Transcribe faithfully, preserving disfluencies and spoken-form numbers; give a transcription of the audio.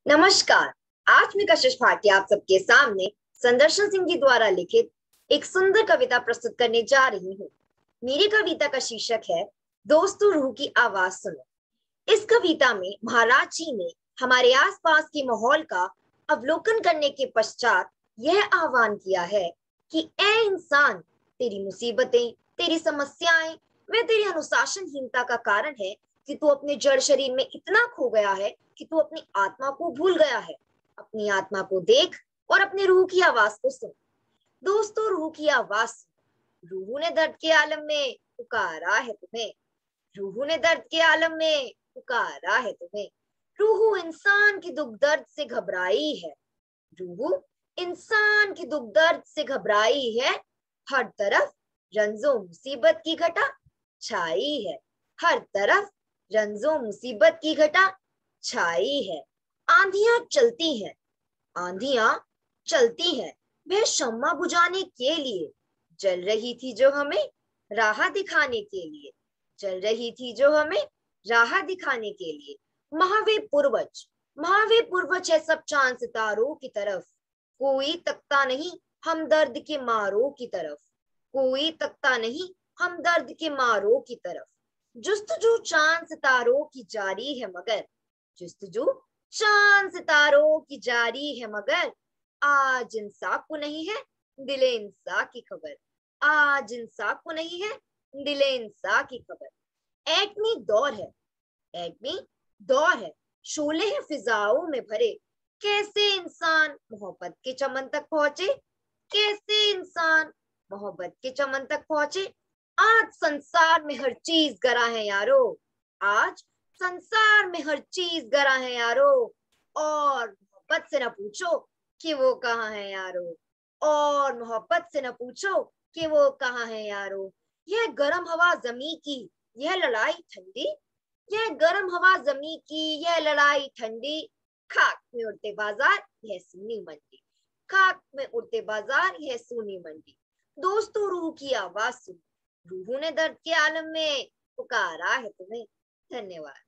नमस्कार। आज मैं कशिश भाटिया आप सबके सामने संदर्शन सिंह जी द्वारा लिखित एक सुंदर कविता प्रस्तुत करने जा रही हूँ। मेरी कविता का शीर्षक है दोस्तों रूह की आवाज सुनो। इस कविता में महाराज जी ने हमारे आसपास के माहौल का अवलोकन करने के पश्चात यह आह्वान किया है कि ए इंसान, तेरी मुसीबतें, तेरी समस्याएं व तेरी अनुशासनहीनता का कारण है कि तू अपने जड़ शरीर में इतना खो गया है कि तू अपनी आत्मा को भूल गया है। अपनी आत्मा को देख और अपनी रूह की आवाज को सुन। दोस्तों, रूह की आवाज सुन। रूह ने दर्द के आलम में पुकारा है तुम्हें। रूह ने दर्द के आलम में पुकारा है तुम्हें। रूह इंसान की दुख दर्द से घबराई है। रूह इंसान की दुख दर्द से घबराई है। हर तरफ रंजो मुसीबत की घटा छाई है। हर तरफ रंजो मुसीबत की घटा छाई है। आंधियां चलती हैं, आंधियां चलती हैं। वह शम्मा बुझाने के लिए जल रही थी जो हमें राह दिखाने के लिए जल रही थी जो हमें राह दिखाने के लिए। महावे पूर्वज महावे पूर्वज है सब चांद सितारों की तरफ। कोई तकता नहीं हम दर्द के मारों की तरफ। कोई तकता नहीं हम दर्द के मारों की तरफ। जुस्तजू चांद सितारों की जारी है मगर जुस्तजू चांद सितारों की जारी है मगर आज इंसाफ को नहीं है दिले इंसा की खबर। आज इंसाफ को नहीं है दिले इंसा की खबर। एटमी दौर है एटमी दौर है शोले हैं फिजाओं में भरे। कैसे इंसान मोहब्बत के चमन तक पहुंचे कैसे इंसान मोहब्बत के चमन तक पहुंचे। आज संसार में हर चीज गरा है यारो। आज संसार में हर चीज गरा है यारो। और मोहब्बत से न पूछो कि वो कहाँ है यारो। और मोहब्बत से न पूछो कि वो कहाँ है यारो। यह गर्म हवा जमी की यह लड़ाई ठंडी यह गर्म हवा जमी की यह लड़ाई ठंडी। खाक में उड़ते बाजार यह सुनी मंडी खाक में उड़ते बाजार यह सुनी मंडी। दोस्तों, रूह की आवाज सुनो। रूह ने दर्द के आलम में पुकारा है तुम्हें। धन्यवाद।